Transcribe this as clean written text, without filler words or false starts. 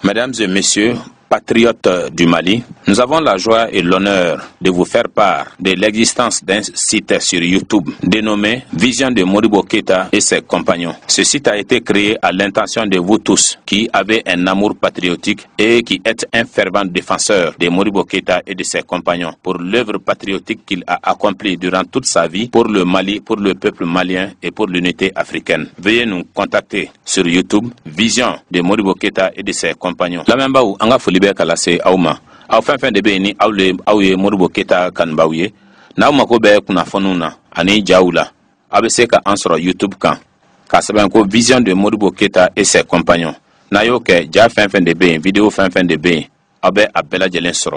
Mesdames et messieurs, patriotes du Mali, nous avons la joie et l'honneur de vous faire part de l'existence d'un site sur YouTube dénommé Vision de Modibo Keïta et ses compagnons. Ce site a été créé à l'intention de vous tous qui avez un amour patriotique et qui êtes un fervent défenseur de Modibo Keïta et de ses compagnons pour l'œuvre patriotique qu'il a accomplie durant toute sa vie pour le Mali, pour le peuple malien et pour l'unité africaine. Veuillez nous contacter sur YouTube, Vision de Modibo Keïta et de ses compagnons. La même baou, anga folibe kalase auma. Aw fɛn de bɛ yen ni aw ye Modibo Keïta kanubaw ye n'aw mako bɛ kunnafoniw na ani jaw la aw bɛ se ka an sɔrɔ YouTube kan k'a sɛbɛn ko Vision de Modibo Keïta et ses compagnons n'a y'o kɛ ja fɛn de bɛ yen vidéo fɛn de bɛ yen aw bɛ a bɛɛ lajɛlen sɔrɔ.